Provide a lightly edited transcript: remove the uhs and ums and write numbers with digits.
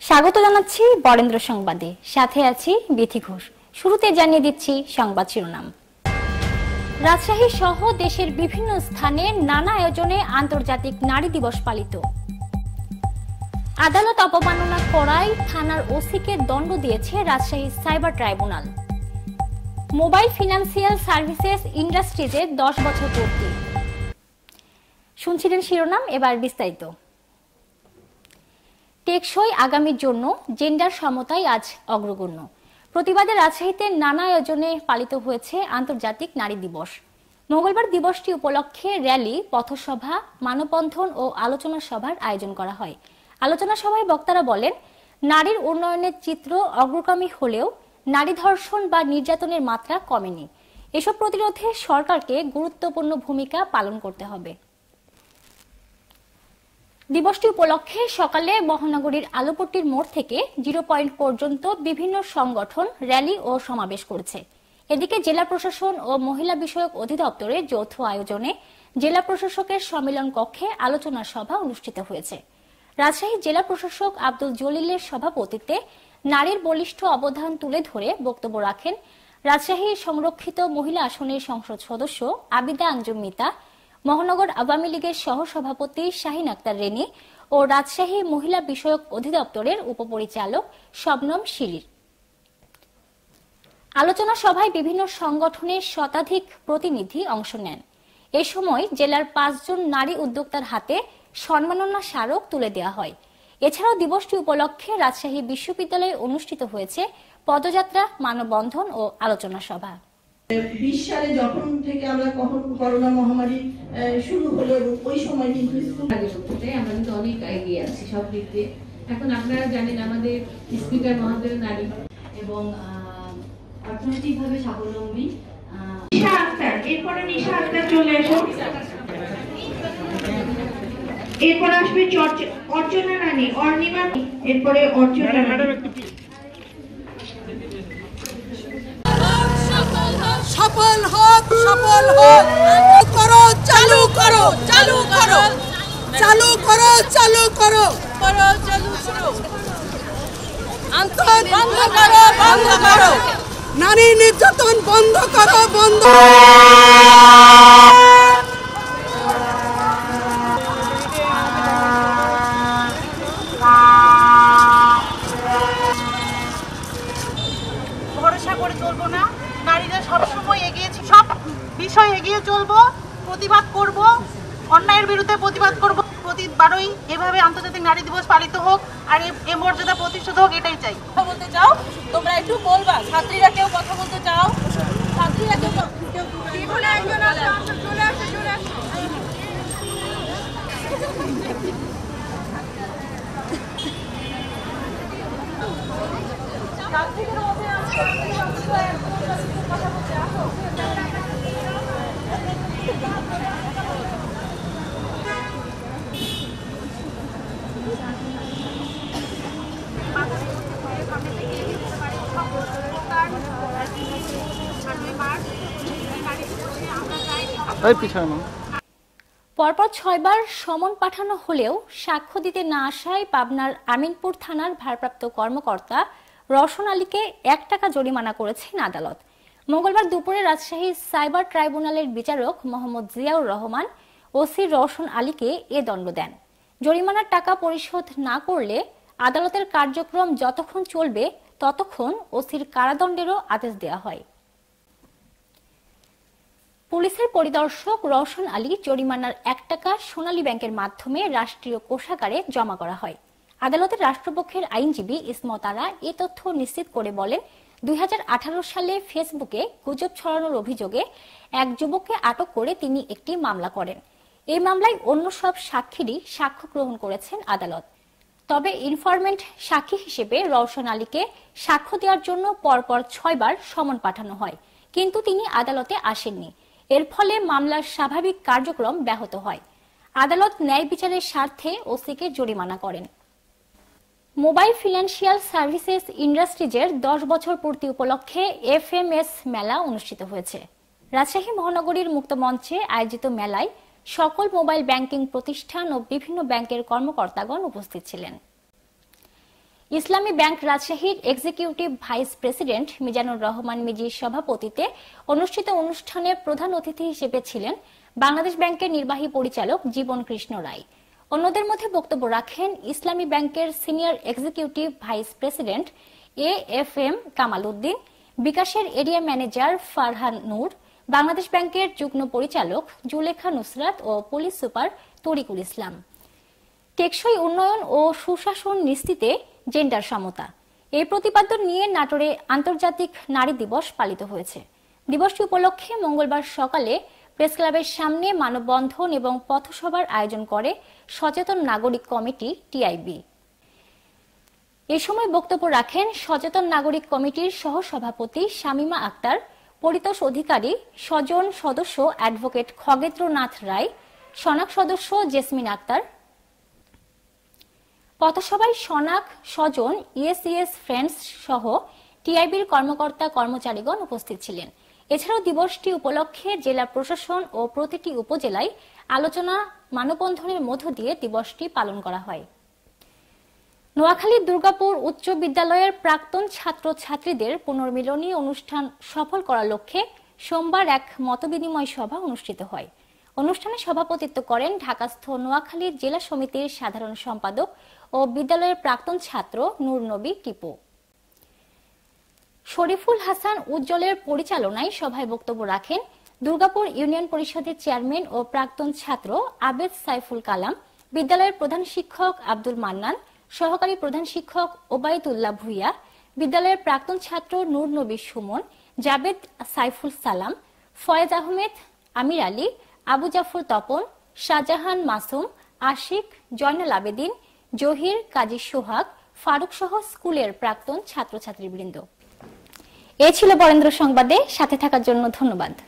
স্বাগত জানাচ্ছি বরেন্দ্র সংবাদে, সাথে আছি বিথি ঘোষ। শুরুতে জানিয়ে দিচ্ছি সংবাদ শিরোনাম। রাজশাহী সহ দেশের বিভিন্ন স্থানে নানা আয়োজনে আন্তর্জাতিক নারী দিবস পালিত। আদালত অবমাননা করায় থানার ওসিকে দণ্ড দিয়েছে Rajshahi cyber tribunal. Mobile financial services ইন্ডাস্ট্রিজে 10 বছর পূর্তি। শুনছিলেন শিরোনাম, এবার বিস্তারিত। টেকসই আগামীর জন্য জেন্ডার সমতাই আজ অগ্রগণ্য। প্রতিবাদে রাজশাহীতে নানা আয়োজনে পালিত হয়েছে আন্তর্জাতিক নারী দিবস। মঙ্গলবার দিবসটি উপলক্ষে র্যালি, পথসভা, মানববন্ধন ও আলোচনা সভার আয়োজন করা হয়। আলোচনা সভায় বক্তারা বলেন, নারীর উন্নয়নের চিত্র অগ্রগামী হলেও নারী ধর্ষণ বা নির্যাতনের মাত্রা কমেনি। এসব প্রতিরোধে সরকারকে গুরুত্বপূর্ণ ভূমিকা পালন করতে হবে। দিবসটি উপলক্ষে সকালে মহানগরীর আলুপট্টির মোড় থেকে 0 পয়েন্ট পর্যন্ত বিভিন্ন সংগঠন র্যালি ও সমাবেশ করেছে। এদিকে জেলা প্রশাসন ও মহিলা বিষয়ক অধিদপ্তরের যৌথ আয়োজনে জেলা প্রশাসকের সম্মেলন কক্ষে আলোচনা সভা অনুষ্ঠিত হয়েছে। রাজশাহী জেলা প্রশাসক আব্দুল জলিলের সভাপতিত্বে নারীর বলিষ্ঠ অবদান তুলে ধরে বক্তব্য রাখেন রাজশাহী সংরক্ষিত মহিলা আসনের সংসদ সদস্য আবিদা আঞ্জুম মিতা, মহানগর আওয়ামী লীগের সহসভাপতি শাহিন আক্তার রেনি ও রাজশাহী মহিলা বিষয়ক অধিদপ্তরের উপপরিচালক শবনম শিরির। আলোচনা সভায় বিভিন্ন সংগঠনের শতাধিক প্রতিনিধি অংশ নেন। এ সময় জেলার 5 জন নারী উদ্যোক্তার হাতে সম্মাননা স্মারক তুলে দেওয়া হয়। এছাড়াও দিবসটি উপলক্ষে রাজশাহী বিশ্ববিদ্যালয়ে অনুষ্ঠিত হয়েছে পদযাত্রা, মানববন্ধন ও আলোচনা সভা। 20 সালে যখন থেকে আমরা করোনা মহামারী শুরু হলো, ওই সময় কিন্তু আমরা কিন্তু অনেক এগিয়ে আছি সব দিক দিয়ে। এখন আপনারা জানেন আমাদের স্পিকার মহোদয় নারী এবং অর্থনৈতিকভাবে স্বাবলম্বী। নিশা আক্তার, এরপরে নিশা আক্তার চলে আসো। এরপর আসবে অর্চনা রানী, অর্ণিমা, এরপরে অর্চনা রানী। সফল হোক, সফল হোক, করো, চালু করো, চালু করো, চালু করো, চালু করো, করো, চালু করো, আন্তর বন্ধ করো, বন্ধ করো, নারী নির্যাতন বন্ধ করো, বন্ধ। ভরসা করে চলবো না, নারীরা সবসময় এগিয়েছি, সব বিষয় এগিয়ে চলবো, প্রতিবাদ করব, অন্যায়ের বিরুদ্ধে প্রতিবাদ করব। প্রতিবারই এভাবে আন্তর্জাতিক নারী দিবস পালিত হোক আর এই মর্যাদা প্রতিষ্ঠিত হোক, এটাই চাই। কথা বলতে চাও তোমরা একটু বলবা, ছাত্রীরা কেউ কথা বলতে চাও, ছাত্রীরা কেউ চলে আসো, চলে আসো, চলে আসো। পরপর 6 বার সমন পাঠানো হলেও সাক্ষ্য দিতে না আসায় পাবনার আমিনপুর থানার ভারপ্রাপ্ত কর্মকর্তা রওশন আলীকে 1 টাকা জরিমানা করেছেন আদালত। মঙ্গলবার দুপুরে রাজশাহী সাইবার ট্রাইব্যুনালের বিচারক মোহাম্মদ জিয়াউর রহমান ওসি রওশন আলীকে এ দণ্ড দেন। জরিমানার টাকা পরিশোধ না করলে আদালতের কার্যক্রম যতক্ষণ চলবে ততক্ষণ ওসির কারাদণ্ডেরও আদেশ দেওয়া হয়। পুলিশের পরিদর্শক রওশন আলী জরিমানার 1 টাকা সোনালী ব্যাংকের মাধ্যমে রাষ্ট্রীয় কোষাগারে জমা করা হয়। আদালতের রাষ্ট্রপক্ষের আইনজীবী ইসমত এ তথ্য নিশ্চিত করে বলেন, 2018 সালে ফেসবুকে গুজব ছড়ানোর অভিযোগে এক যুবককে আটক করে তিনি একটি মামলা করেন। এই মামলায় অন্য সব সাক্ষীরই সাক্ষ্য গ্রহণ করেছেন আদালত। তবে ইনফরমেন্ট সাক্ষী হিসেবে রওশন আলীকে সাক্ষ্য দেওয়ার জন্য পরপর 6 বার সমন পাঠানো হয়, কিন্তু তিনি আদালতে আসেননি। এর ফলে মামলার স্বাভাবিক কার্যক্রম ব্যাহত হয়। আদালত ন্যায় বিচারের স্বার্থে ওসিকে জরিমানা করেন। মোবাইল ফিনান্সিয়াল সার্ভিসেস ইন্ডাস্ট্রিজের 10 বছর পূর্তি উপলক্ষে FMS মেলা অনুষ্ঠিত হয়েছে। রাজশাহী মহানগরীর মুক্ত মঞ্চে আয়োজিত মেলায় সকল মোবাইল ব্যাংকিং প্রতিষ্ঠান ও বিভিন্ন ব্যাংকের কর্মকর্তাগণ উপস্থিত ছিলেন। ইসলামী ব্যাংক রাজশাহীর executive vice president Mizanur Rahman মিজির সভাপতিত্বে অনুষ্ঠিত অনুষ্ঠানে প্রধান অতিথি হিসেবে ছিলেন বাংলাদেশ ব্যাংকের নির্বাহী পরিচালক জীবন কৃষ্ণ রায়। অন্যদের মধ্যে বক্তব্য রাখেন ইসলামী ব্যাংকের senior executive vice president AFM Kamal Uddin, বিকাশের এরিয়া ম্যানেজার ফারহান নূর, বাংলাদেশ ব্যাংকের যুগ্ম পরিচালক জুলেখা নুসরাত ও পুলিশ সুপার তরিকুল ইসলাম। টেকসই উন্নয়ন ও সুশাসন নিশ্চিতে জেন্ডার সমতা, এই প্রতিপাদ্য নিয়ে নাটোরে আন্তর্জাতিক নারী দিবস পালিত হয়েছে। দিবসটি উপলক্ষে মঙ্গলবার সকালে প্রেস ক্লাবের সামনে মানববন্ধন এবং পথসভার আয়োজন করে সচেতন নাগরিক কমিটি TIB। এ সময় বক্তব্য রাখেন সচেতন নাগরিক কমিটির সহসভাপতি শামিমা আক্তার, পরিতোষ অধিকারী, স্বজন সদস্য অ্যাডভোকেট খগেন্দ্রনাথ রায়, সনাক সদস্য জেসমিন আক্তার। পথসভায় সনাক, স্বজন, ESES ফ্রেন্ডস সহ TIBর কর্মকর্তা কর্মচারীগণ উপস্থিত ছিলেন। এছাড়াও দিবসটি উপলক্ষে জেলা প্রশাসন ও প্রতিটি উপজেলায় আলোচনা মানববন্ধনের মধ্য দিয়ে দিবসটি পালন করা হয়। নোয়াখালীর দুর্গাপুর উচ্চ বিদ্যালয়ের প্রাক্তন ছাত্রছাত্রীদের পুনর্মিলনী অনুষ্ঠান সফল করার লক্ষ্যে সোমবার এক মতবিনিময় সভা অনুষ্ঠিত হয়। অনুষ্ঠানে সভাপতিত্ব করেন ঢাকাস্থ নোয়াখালী জেলা সমিতির সাধারণ সম্পাদক ও বিদ্যালয়ের প্রাক্তন ছাত্র নূর নবী টিপু। শরীফুল হাসান উজ্জ্বলের পরিচালনায় সভায় বক্তব্য রাখেন দুর্গাপুর ইউনিয়ন পরিষদের চেয়ারম্যান ও প্রাক্তন ছাত্র আবেদ সাইফুল কালাম, বিদ্যালয়ের প্রধান শিক্ষক আব্দুল মান্নান, সহকারী প্রধান শিক্ষক ওবায়দুল্লাহ ভুইয়া, বিদ্যালয়ের প্রাক্তন ছাত্র নূর নবী সুমন, জাবেদ সাইফুল সালাম, ফয়েজ আহমেদ, আমির আলী, আবু জাফর তপন, শাহজাহান মাসুম, আশিক, জয়নাল আবেদিন, জহির, কাজী সোহাগ, ফারুক সহ স্কুলের প্রাক্তন ছাত্রছাত্রীবৃন্দ। এ ছিল বরেন্দ্র সংবাদে, সাথে থাকার জন্য ধন্যবাদ।